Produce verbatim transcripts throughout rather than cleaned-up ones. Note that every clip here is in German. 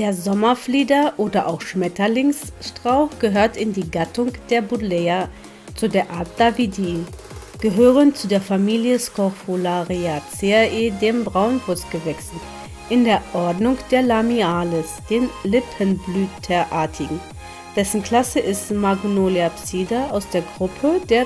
Der Sommerflieder oder auch Schmetterlingsstrauch gehört in die Gattung der Buddleia, zu der Art Davidii, gehören zu der Familie Scrophulariaceae, den Braunwurzgewächsen, in der Ordnung der Lamiales, den Lippenblüterartigen. Dessen Klasse ist Magnoliapsida aus der Gruppe der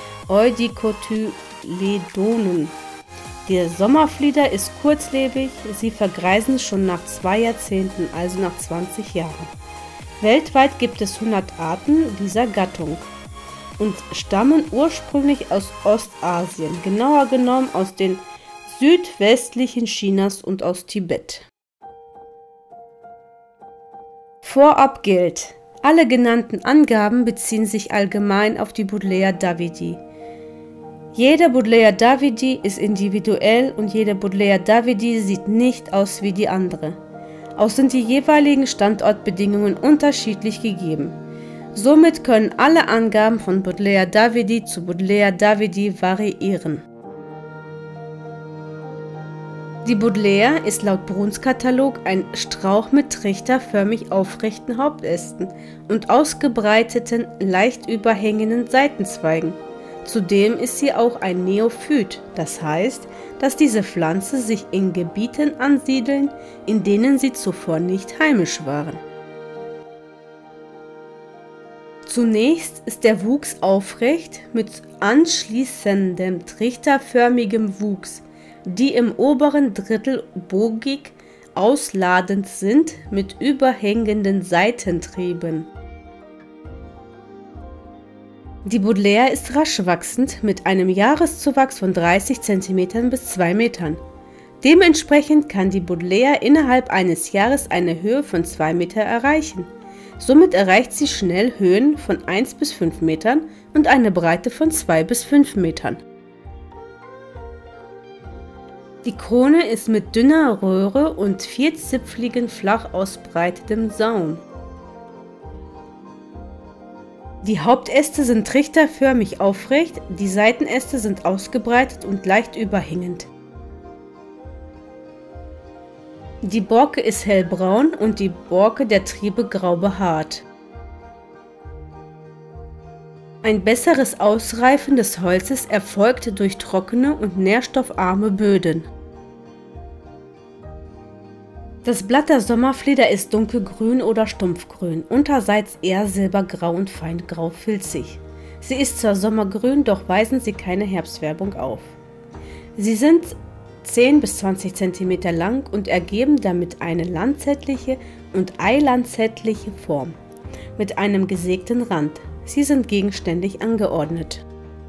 Eudicotyledonen. Der Sommerflieder ist kurzlebig, sie vergreisen schon nach zwei Jahrzehnten, also nach zwanzig Jahren. Weltweit gibt es hundert Arten dieser Gattung und stammen ursprünglich aus Ostasien, genauer genommen aus den südwestlichen Chinas und aus Tibet. Vorab gilt: Alle genannten Angaben beziehen sich allgemein auf die Buddleia Davidii. Jede Buddleia Davidii ist individuell und jede Buddleia Davidii sieht nicht aus wie die andere. Auch sind die jeweiligen Standortbedingungen unterschiedlich gegeben. Somit können alle Angaben von Buddleia Davidii zu Buddleia Davidii variieren. Die Buddleia ist laut Bruns Katalog ein Strauch mit trichterförmig aufrechten Hauptästen und ausgebreiteten, leicht überhängenden Seitenzweigen. Zudem ist sie auch ein Neophyt, das heißt, dass diese Pflanze sich in Gebieten ansiedeln, in denen sie zuvor nicht heimisch waren. Zunächst ist der Wuchs aufrecht mit anschließendem trichterförmigem Wuchs, die im oberen Drittel bogig ausladend sind mit überhängenden Seitentrieben. Die Buddleia ist rasch wachsend mit einem Jahreszuwachs von dreißig Zentimetern bis zwei Metern. Dementsprechend kann die Buddleia innerhalb eines Jahres eine Höhe von zwei Meter erreichen. Somit erreicht sie schnell Höhen von eins bis fünf Metern und eine Breite von zwei bis fünf Metern. Die Krone ist mit dünner Röhre und vierzipfligen, flach ausbreitendem Saum. Die Hauptäste sind trichterförmig aufrecht, die Seitenäste sind ausgebreitet und leicht überhängend. Die Borke ist hellbraun und die Borke der Triebe grau behaart. Ein besseres Ausreifen des Holzes erfolgt durch trockene und nährstoffarme Böden. Das Blatt der Sommerflieder ist dunkelgrün oder stumpfgrün, unterseits eher silbergrau und fein grau-filzig. Sie ist zwar sommergrün, doch weisen sie keine Herbstfärbung auf. Sie sind zehn bis zwanzig Zentimeter lang und ergeben damit eine lanzettliche und eilanzettliche Form mit einem gesägten Rand. Sie sind gegenständig angeordnet.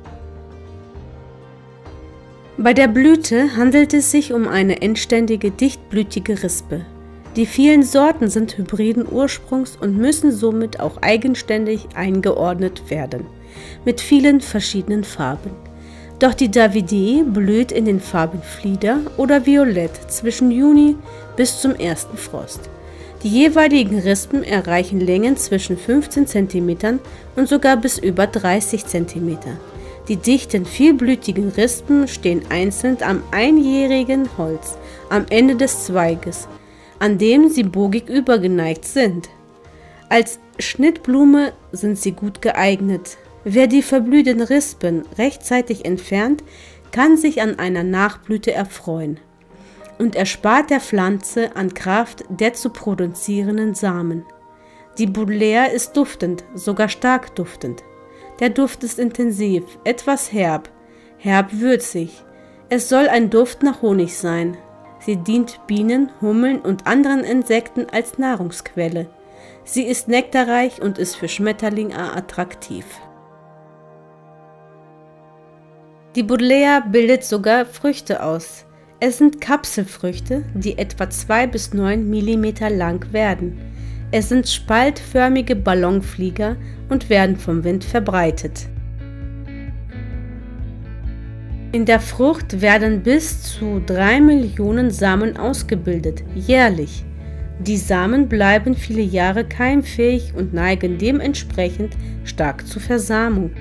Bei der Blüte handelt es sich um eine endständige, dichtblütige Rispe. Die vielen Sorten sind hybriden Ursprungs und müssen somit auch eigenständig eingeordnet werden, mit vielen verschiedenen Farben. Doch die Davidii blüht in den Farben Flieder oder Violett zwischen Juni bis zum ersten Frost. Die jeweiligen Rispen erreichen Längen zwischen fünfzehn Zentimetern und sogar bis über dreißig Zentimeter. Die dichten, vielblütigen Rispen stehen einzeln am einjährigen Holz, am Ende des Zweiges, an dem sie bogig übergeneigt sind. Als Schnittblume sind sie gut geeignet. Wer die verblühten Rispen rechtzeitig entfernt, kann sich an einer Nachblüte erfreuen und erspart der Pflanze an Kraft der zu produzierenden Samen. Die Buddleia ist duftend, sogar stark duftend. Der Duft ist intensiv, etwas herb, herb-würzig. Es soll ein Duft nach Honig sein. Sie dient Bienen, Hummeln und anderen Insekten als Nahrungsquelle. Sie ist nektarreich und ist für Schmetterlinge attraktiv. Die Buddleia bildet sogar Früchte aus. Es sind Kapselfrüchte, die etwa zwei bis neun Millimeter lang werden. Es sind spaltförmige Ballonflieger und werden vom Wind verbreitet. In der Frucht werden bis zu drei Millionen Samen ausgebildet, jährlich. Die Samen bleiben viele Jahre keimfähig und neigen dementsprechend stark zur Versamung.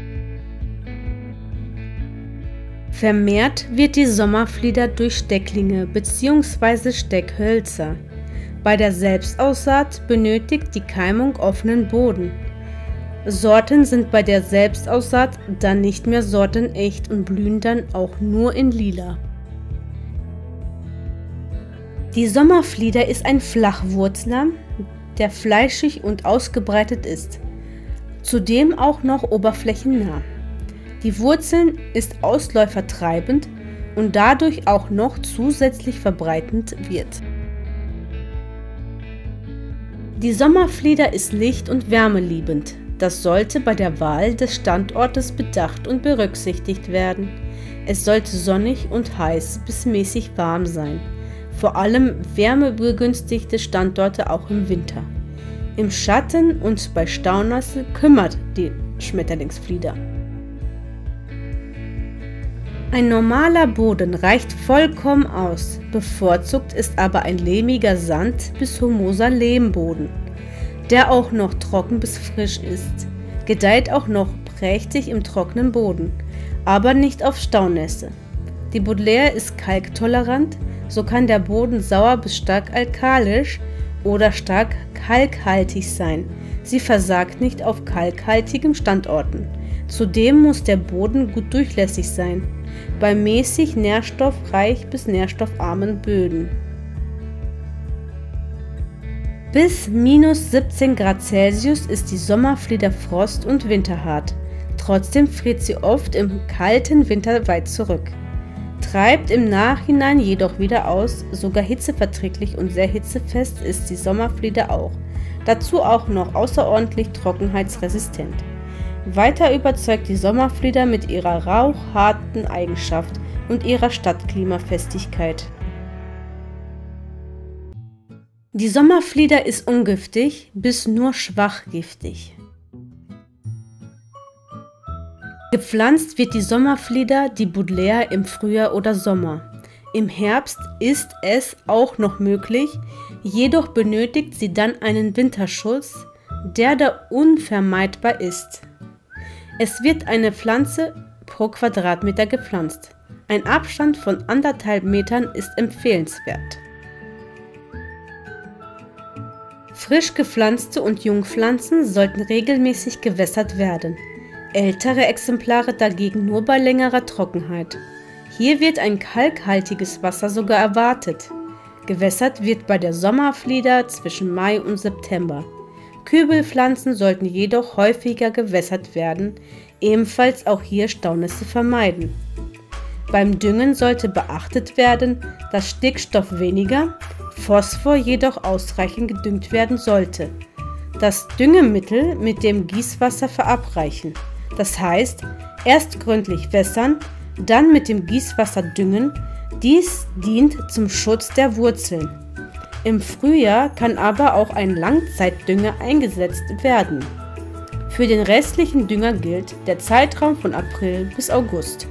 Vermehrt wird die Sommerflieder durch Stecklinge bzw. Steckhölzer. Bei der Selbstaussaat benötigt die Keimung offenen Boden. Sorten sind bei der Selbstaussaat dann nicht mehr sortenecht und blühen dann auch nur in Lila. Die Sommerflieder ist ein Flachwurzler, der fleischig und ausgebreitet ist, zudem auch noch oberflächennah. Die Wurzeln ist ausläufertreibend und dadurch auch noch zusätzlich verbreitend wird. Die Sommerflieder ist licht- und wärmeliebend. Das sollte bei der Wahl des Standortes bedacht und berücksichtigt werden. Es sollte sonnig und heiß bis mäßig warm sein. Vor allem wärmebegünstigte Standorte auch im Winter. Im Schatten und bei Staunässe kümmert die Schmetterlingsflieder. Ein normaler Boden reicht vollkommen aus, bevorzugt ist aber ein lehmiger Sand bis humoser Lehmboden, der auch noch trocken bis frisch ist, gedeiht auch noch prächtig im trockenen Boden, aber nicht auf Staunässe. Die Buddleia ist kalktolerant, so kann der Boden sauer bis stark alkalisch oder stark kalkhaltig sein. Sie versagt nicht auf kalkhaltigen Standorten. Zudem muss der Boden gut durchlässig sein, bei mäßig nährstoffreich bis nährstoffarmen Böden. Bis minus siebzehn Grad Celsius ist die Sommerflieder frost- und winterhart. Trotzdem friert sie oft im kalten Winter weit zurück. Treibt im Nachhinein jedoch wieder aus, sogar hitzeverträglich und sehr hitzefest ist die Sommerflieder auch. Dazu auch noch außerordentlich trockenheitsresistent. Weiter überzeugt die Sommerflieder mit ihrer rauchharten Eigenschaft und ihrer Stadtklimafestigkeit. Die Sommerflieder ist ungiftig bis nur schwach giftig. Gepflanzt wird die Sommerflieder, die Buddleia, im Frühjahr oder Sommer. Im Herbst ist es auch noch möglich, jedoch benötigt sie dann einen Winterschutz, der da unvermeidbar ist. Es wird eine Pflanze pro Quadratmeter gepflanzt. Ein Abstand von anderthalb Metern ist empfehlenswert. Frisch gepflanzte und Jungpflanzen sollten regelmäßig gewässert werden. Ältere Exemplare dagegen nur bei längerer Trockenheit. Hier wird ein kalkhaltiges Wasser sogar erwartet. Gewässert wird bei der Sommerflieder zwischen Mai und September. Kübelpflanzen sollten jedoch häufiger gewässert werden, ebenfalls auch hier Staunässe vermeiden. Beim Düngen sollte beachtet werden, dass Stickstoff weniger, Phosphor jedoch ausreichend gedüngt werden sollte. Das Düngemittel mit dem Gießwasser verabreichen. Das heißt, erst gründlich wässern, dann mit dem Gießwasser düngen. Dies dient zum Schutz der Wurzeln. Im Frühjahr kann aber auch ein Langzeitdünger eingesetzt werden. Für den restlichen Dünger gilt der Zeitraum von April bis August.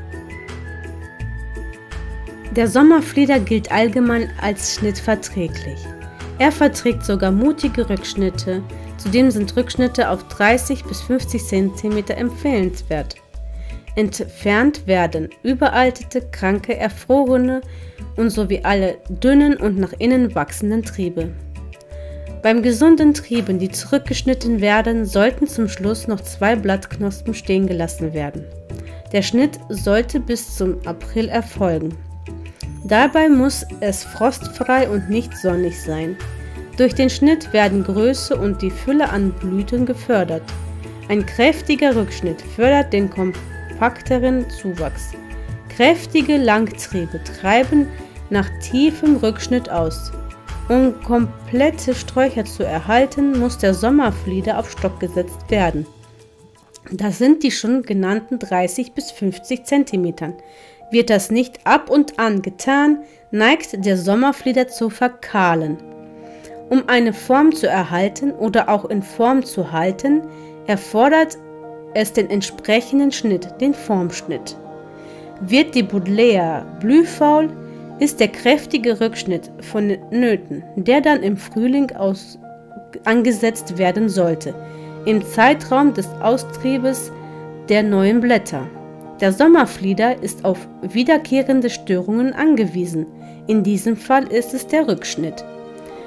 Der Sommerflieder gilt allgemein als schnittverträglich. Er verträgt sogar mutige Rückschnitte, zudem sind Rückschnitte auf dreißig bis fünfzig Zentimeter empfehlenswert. Entfernt werden überaltete, kranke, erfrorene und sowie alle dünnen und nach innen wachsenden Triebe. Beim gesunden Trieben, die zurückgeschnitten werden, sollten zum Schluss noch zwei Blattknospen stehen gelassen werden. Der Schnitt sollte bis zum April erfolgen. Dabei muss es frostfrei und nicht sonnig sein. Durch den Schnitt werden Größe und die Fülle an Blüten gefördert. Ein kräftiger Rückschnitt fördert den kompakteren Zuwachs. Kräftige Langtriebe treiben nach tiefem Rückschnitt aus. Um komplette Sträucher zu erhalten, muss der Sommerflieder auf Stock gesetzt werden. Das sind die schon genannten dreißig bis fünfzig Zentimeter. Wird das nicht ab und an getan, neigt der Sommerflieder zu verkahlen. Um eine Form zu erhalten oder auch in Form zu halten, erfordert es den entsprechenden Schnitt, den Formschnitt. Wird die Buddleia blühfaul, ist der kräftige Rückschnitt vonnöten, der dann im Frühling aus, angesetzt werden sollte, im Zeitraum des Austriebes der neuen Blätter. Der Sommerflieder ist auf wiederkehrende Störungen angewiesen. In diesem Fall ist es der Rückschnitt.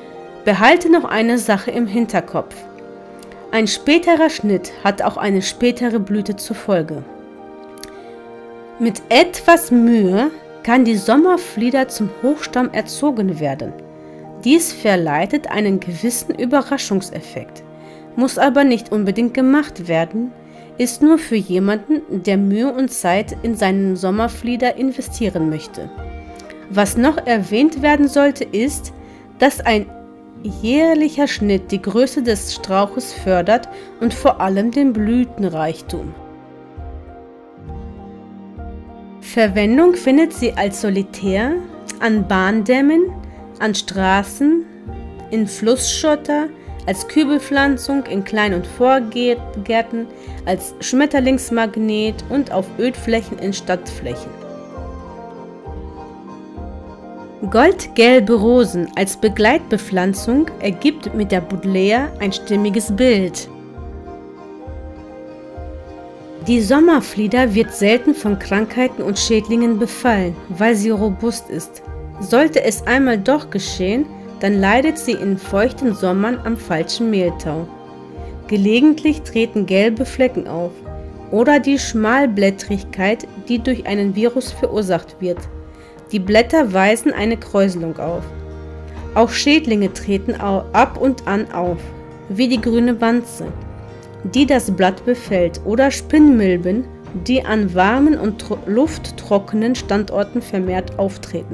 Behalte noch eine Sache im Hinterkopf. Ein späterer Schnitt hat auch eine spätere Blüte zur Folge. Mit etwas Mühe kann die Sommerflieder zum Hochstamm erzogen werden. Dies verleitet einen gewissen Überraschungseffekt, muss aber nicht unbedingt gemacht werden, ist nur für jemanden, der Mühe und Zeit in seinen Sommerflieder investieren möchte. Was noch erwähnt werden sollte, ist, dass ein jährlicher Schnitt die Größe des Strauches fördert und vor allem den Blütenreichtum. Verwendung findet sie als Solitär, an Bahndämmen, an Straßen, in Flussschotter, als Kübelpflanzung in Klein- und Vorgärten, als Schmetterlingsmagnet und auf Ödflächen in Stadtflächen. Goldgelbe Rosen als Begleitbepflanzung ergibt mit der Buddleia ein stimmiges Bild. Die Sommerflieder wird selten von Krankheiten und Schädlingen befallen, weil sie robust ist. Sollte es einmal doch geschehen, dann leidet sie in feuchten Sommern am falschen Mehltau. Gelegentlich treten gelbe Flecken auf oder die Schmalblättrigkeit, die durch einen Virus verursacht wird. Die Blätter weisen eine Kräuselung auf. Auch Schädlinge treten ab und an auf, wie die grüne Wanze, die das Blatt befällt, oder Spinnmilben, die an warmen und lufttrockenen Standorten vermehrt auftreten.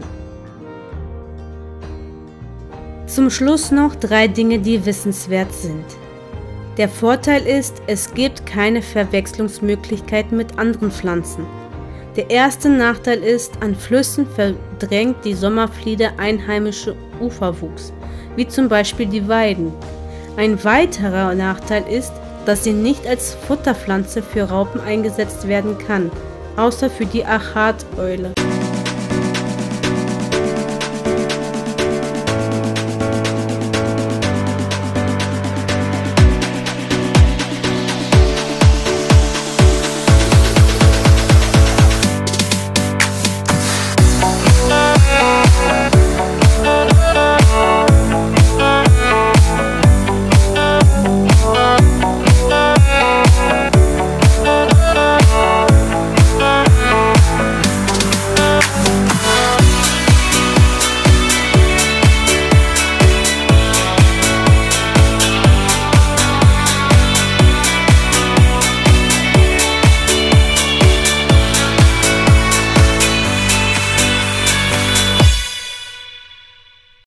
Zum Schluss noch drei Dinge, die wissenswert sind. Der Vorteil ist, es gibt keine Verwechslungsmöglichkeiten mit anderen Pflanzen. Der erste Nachteil ist, an Flüssen verdrängt die Sommerflieder einheimische Uferwuchs, wie zum Beispiel die Weiden. Ein weiterer Nachteil ist, dass sie nicht als Futterpflanze für Raupen eingesetzt werden kann, außer für die Achateule.